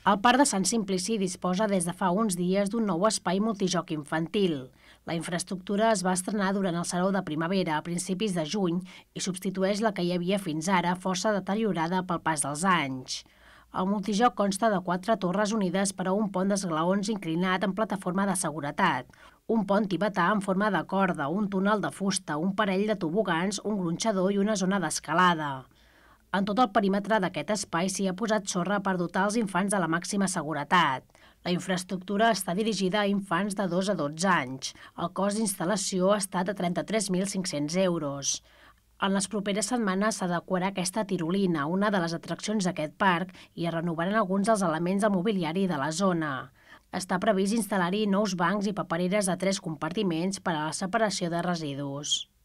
El Parc de Sant Simplici disposa des de fa uns dies d'un nou espai multijoc infantil. La infraestructura es va estrenar durant el Saló de Primavera a principis de juny i substitueix la que hi havia fins ara, força deteriorada pel pas dels anys. El multijoc consta de 4 torres unides per a un pont d'esglaons inclinat en plataforma de seguretat, un pont tibetà en forma de corda, un túnel de fusta, un parell de tobogans, un gronxador i una zona d'escalada. En tot el perímetre d'aquest espai s'hi ha posat sorra per dotar els infants de la màxima seguretat. La infraestructura està dirigida a infants de 2 a 12 anys. El cost d'instal·lació ha estat de 33.500 euros. En les properes setmanes s'adequarà aquesta tirolina, una de les atraccions d'aquest parc, i es renovaran alguns dels elements del mobiliari de la zona. Està previst instal·lar-hi nous bancs i papereres de 3 compartiments per a la separació de residus.